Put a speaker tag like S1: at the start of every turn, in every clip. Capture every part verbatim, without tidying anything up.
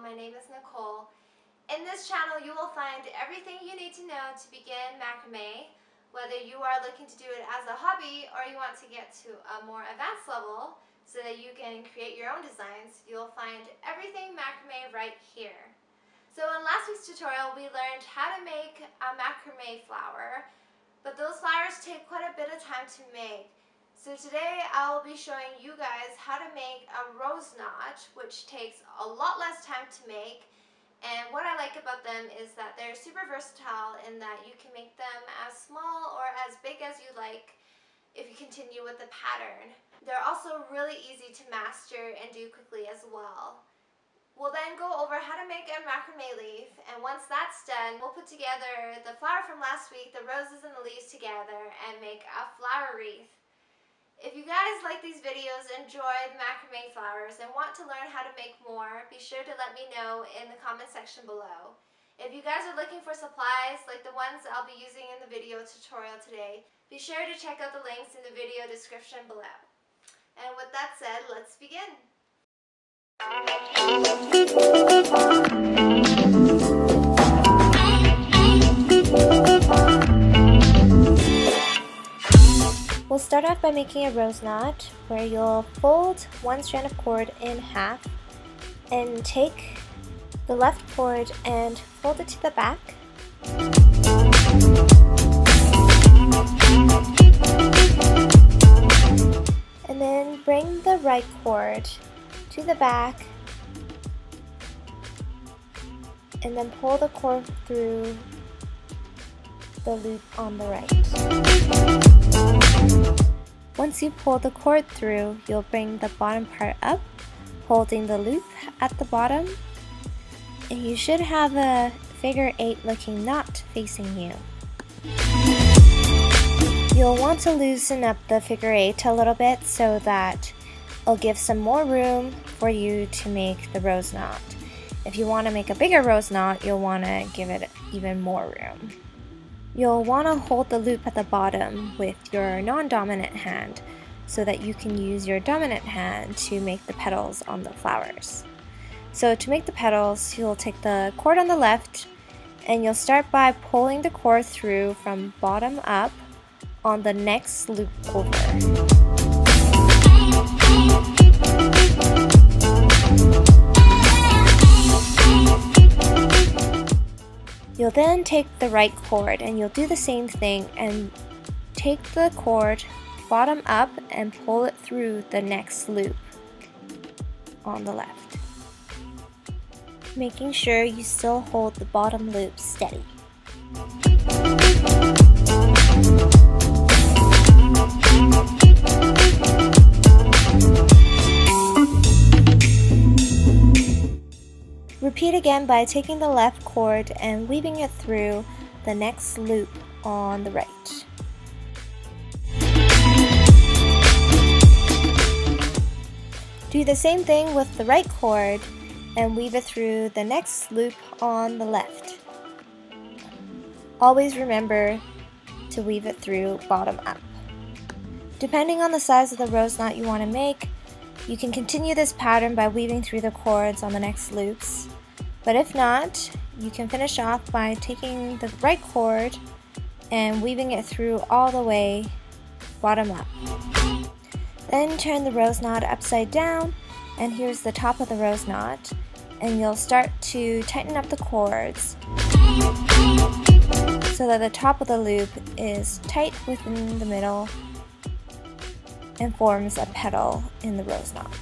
S1: My name is Nicole. In this channel you will find everything you need to know to begin macrame, whether you are looking to do it as a hobby or you want to get to a more advanced level so that you can create your own designs. You'll find everything macrame right here. So in last week's tutorial we learned how to make a macrame flower, but those flowers take quite a bit of time to make. So today I will be showing you guys how to make a rose knot, which takes a lot less time to make. And what I like about them is that they're super versatile in that you can make them as small or as big as you like if you continue with the pattern. They're also really easy to master and do quickly as well. We'll then go over how to make a macrame leaf, and once that's done, we'll put together the flower from last week, the roses and the leaves together, and make a flower wreath. If you guys like these videos, enjoy the macrame flowers, and want to learn how to make more, be sure to let me know in the comment section below. If you guys are looking for supplies like the ones I'll be using in the video tutorial today, be sure to check out the links in the video description below. And with that said, let's begin. We'll start off by making a rose knot where you'll fold one strand of cord in half and take the left cord and fold it to the back. And then bring the right cord to the back and then pull the cord through the loop on the right. Once you pull the cord through, you'll bring the bottom part up, holding the loop at the bottom, and you should have a figure eight looking knot facing you. You'll want to loosen up the figure eight a little bit so that it'll give some more room for you to make the rose knot. If you want to make a bigger rose knot, you'll want to give it even more room. You'll want to hold the loop at the bottom with your non-dominant hand so that you can use your dominant hand to make the petals on the flowers. So to make the petals, you'll take the cord on the left and you'll start by pulling the cord through from bottom up on the next loop over. You'll then take the right cord and you'll do the same thing and take the cord bottom up and pull it through the next loop on the left, making sure you still hold the bottom loop steady. Repeat again by taking the left cord and weaving it through the next loop on the right. Do the same thing with the right cord and weave it through the next loop on the left. Always remember to weave it through bottom up. Depending on the size of the rose knot you want to make, you can continue this pattern by weaving through the cords on the next loops, but if not, you can finish off by taking the right cord and weaving it through all the way bottom up. Then turn the rose knot upside down, and here's the top of the rose knot, and you'll start to tighten up the cords so that the top of the loop is tight within the middle and forms a petal in the rose knot.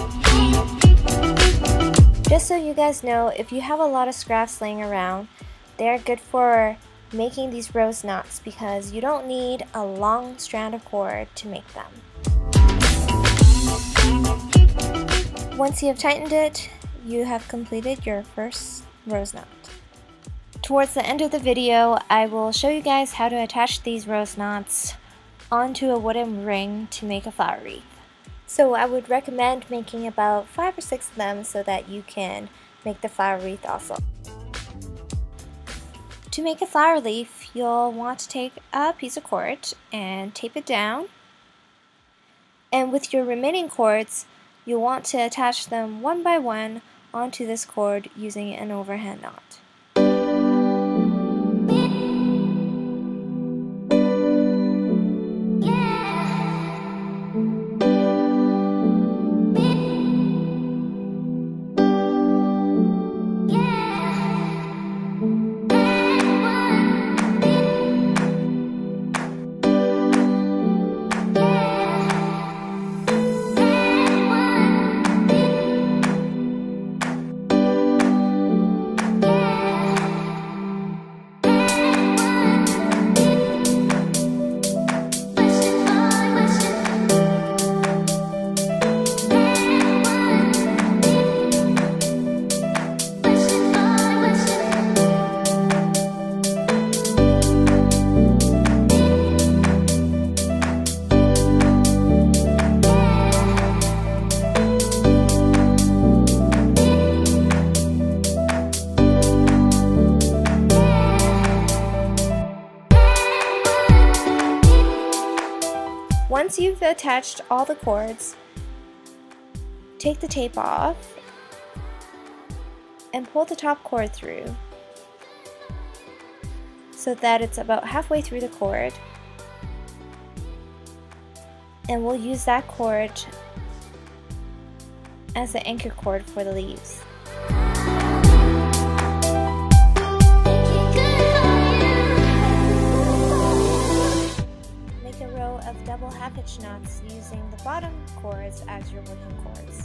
S1: Just so you guys know, if you have a lot of scraps laying around, they're good for making these rose knots because you don't need a long strand of cord to make them. Once you have tightened it, you have completed your first rose knot. Towards the end of the video, I will show you guys how to attach these rose knots onto a wooden ring to make a flower wreath. So I would recommend making about five or six of them so that you can make the flower wreath also. To make a flower leaf, you'll want to take a piece of cord and tape it down. And with your remaining cords, you'll want to attach them one by one
S2: onto this cord using an overhand knot. Once you've attached all the cords, take the tape off and pull the top cord through so that it's about halfway through the cord, and we'll use that cord as the anchor cord for the leaves. Make a row of double half-hitch knots using the bottom cords as your working cords.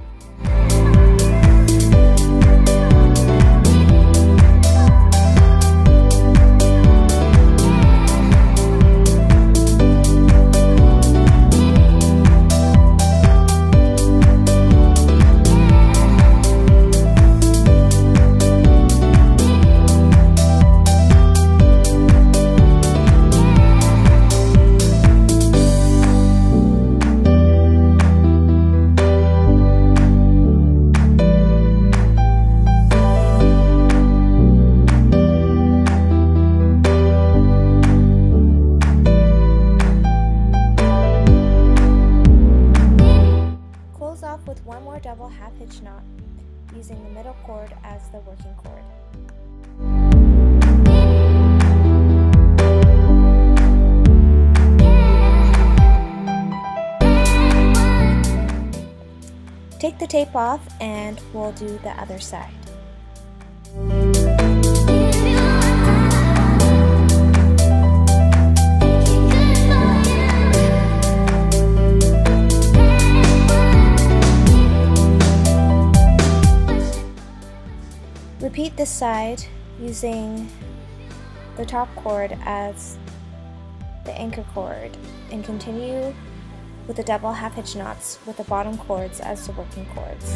S2: With one more double half-hitch knot using the middle cord as the working cord. Take the tape off and we'll do the other side. Repeat this side using the top cord as the anchor cord and continue with the double half-hitch knots with the bottom cords as the working cords.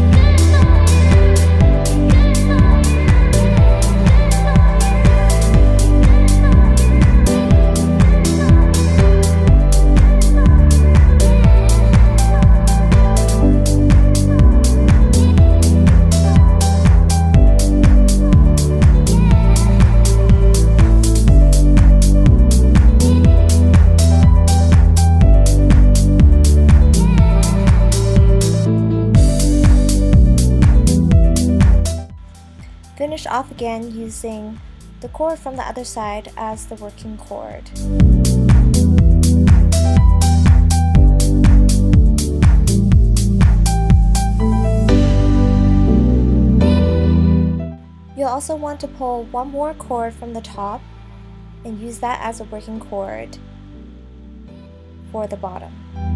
S2: Finish off again using the cord from the other side as the working cord. You'll also want to pull one more cord from the top and use that as a working cord for the bottom.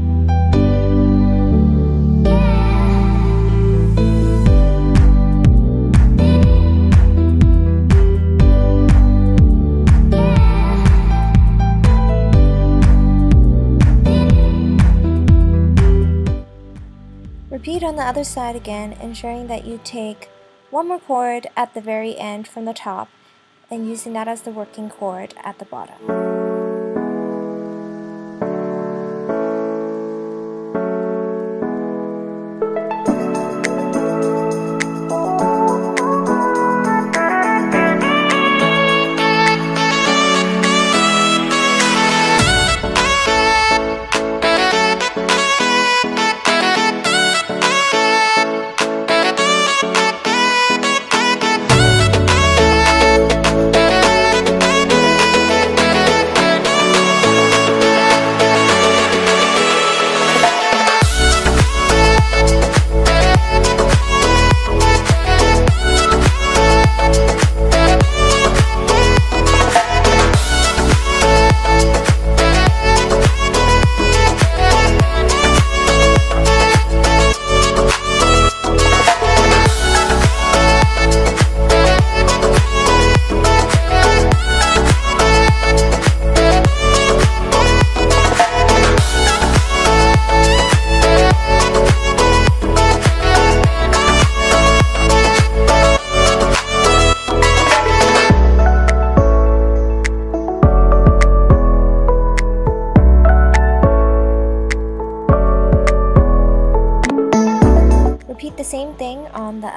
S2: Repeat on the other side again, ensuring that you take one more cord at the very end from the top and using that as the working cord at the bottom.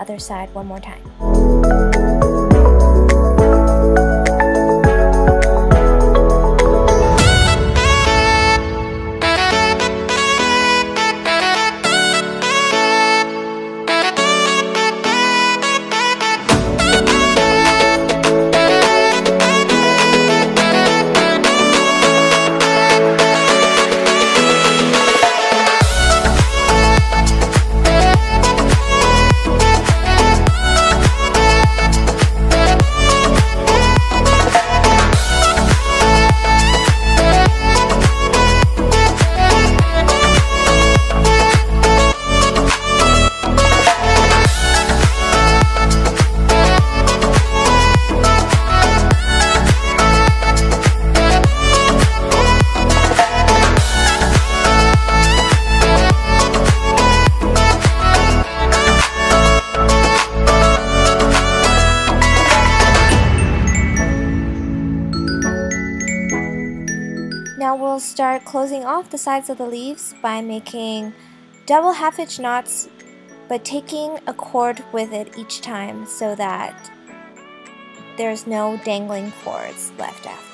S2: other side one more time. Now we'll start closing off the sides of the leaves by making double half hitch knots, but taking a cord with it each time so that there's no dangling cords left after.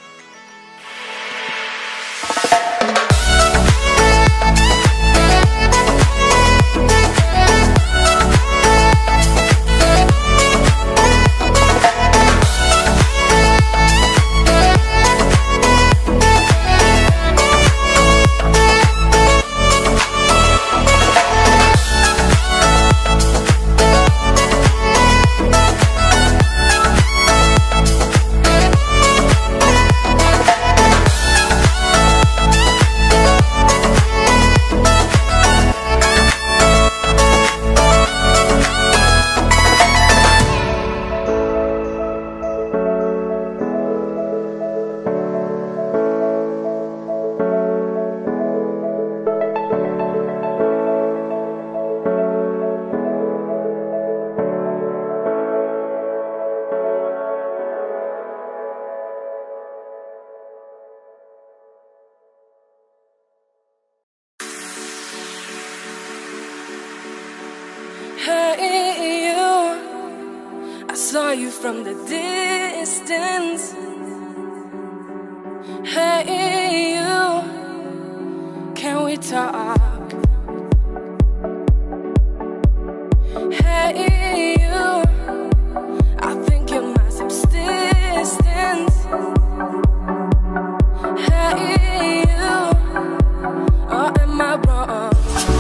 S3: Hey you, I saw you from the distance. Hey you, can we talk? Hey you, I think you're my subsistence. Hey you, or am I wrong?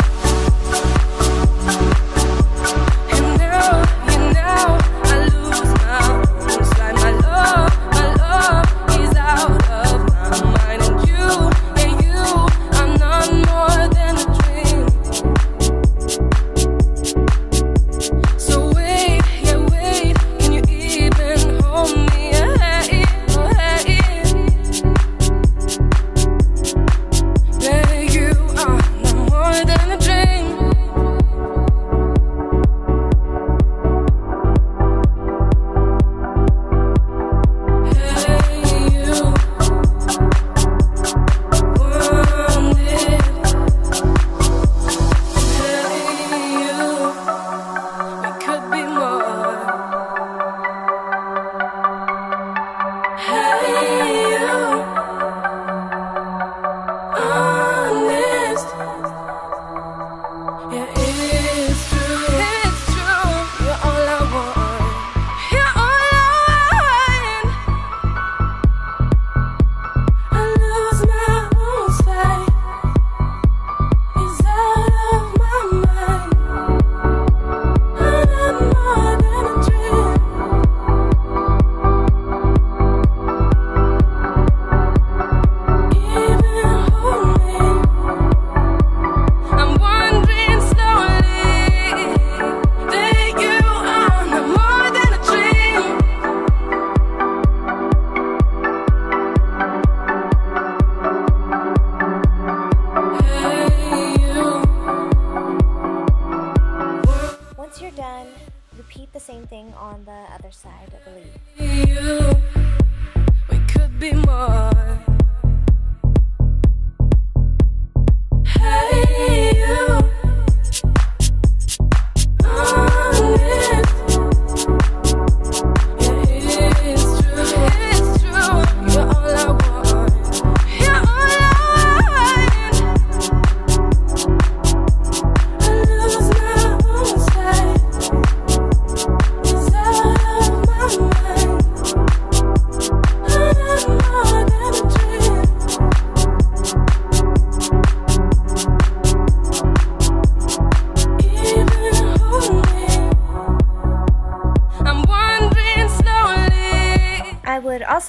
S2: Repeat the same thing on the other side of the leaf.
S3: You, we could be more. Hey you, oh,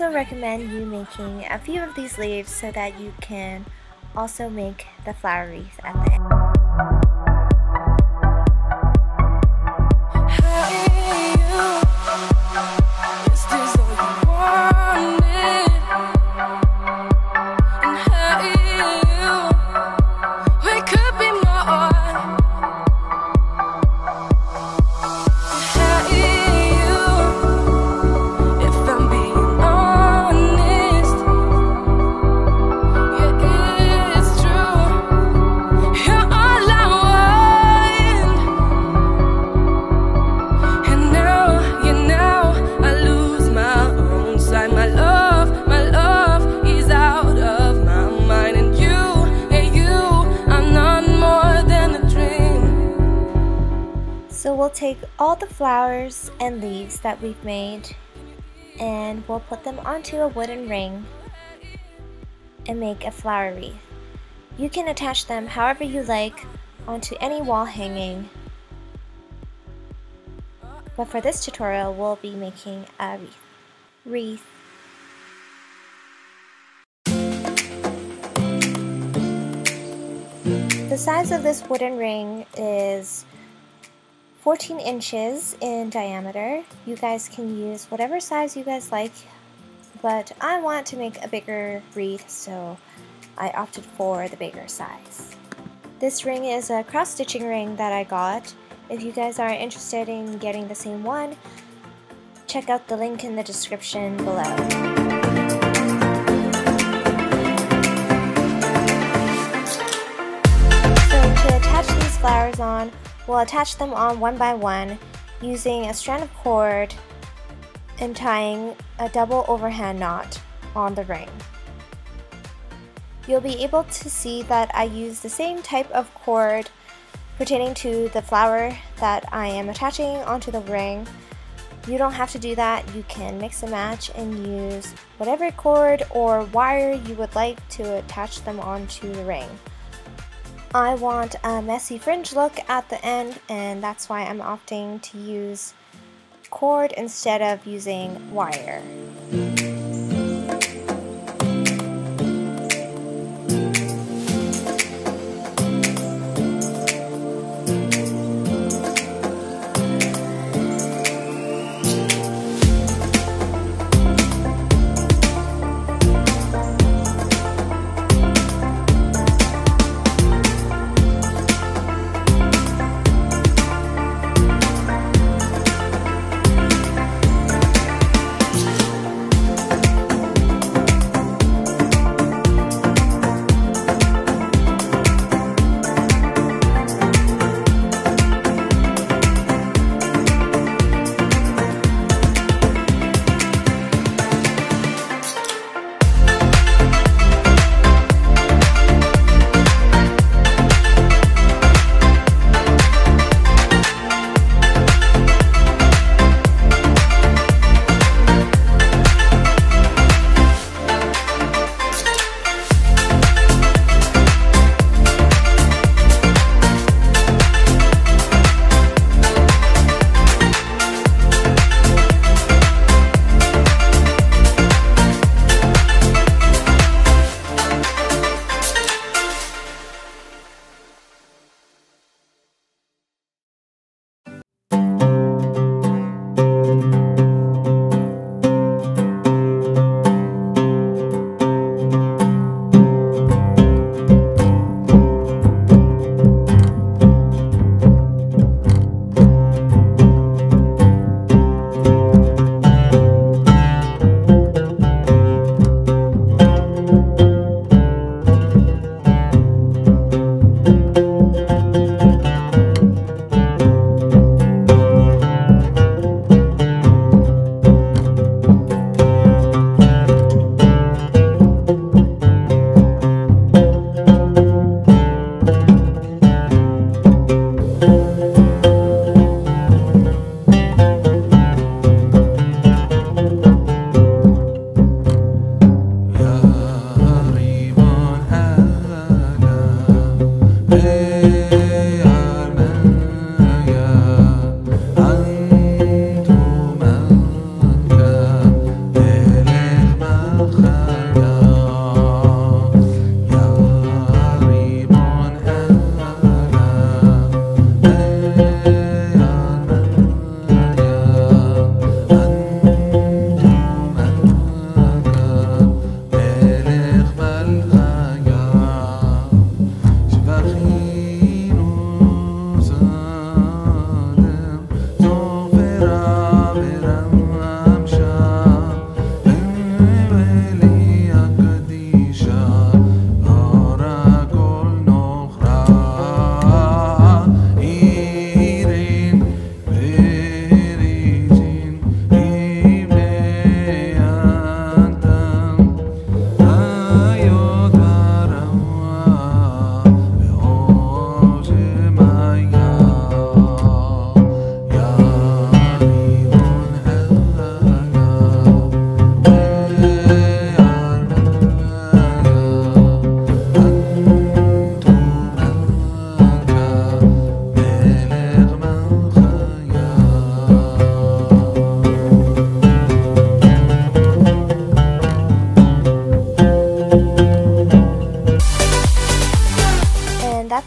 S2: also recommend you making a few of these leaves so that you can also make the flower wreath at the end. So we'll take all the flowers and leaves that we've made and we'll put them onto a wooden ring and make a flower wreath. You can attach them however you like onto any wall hanging, but for this tutorial we'll be making a wreath. The size of this wooden ring is fourteen inches in diameter. You guys can use whatever size you guys like, but I want to make a bigger wreath, so I opted for the bigger size. This ring is a cross-stitching ring that I got. If you guys are interested in getting the same one, check out the link in the description below. So to attach these flowers on, we'll attach them on one by one using a strand of cord and tying a double overhand knot on the ring. You'll be able to see that I use the same type of cord pertaining to the flower that I am attaching onto the ring. You don't have to do that. You can mix and match and use whatever cord or wire you would like to attach them onto the ring. I want a messy fringe look at the end, and that's why I'm opting to use cord instead of using wire.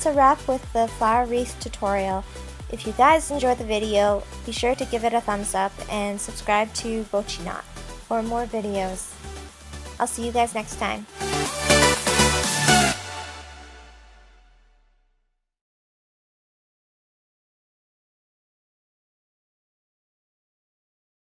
S2: that's a wrap with the flower wreath tutorial. If you guys enjoyed the video, be sure to give it a thumbs up and subscribe to Bochiknot for more videos. I'll see you guys next time.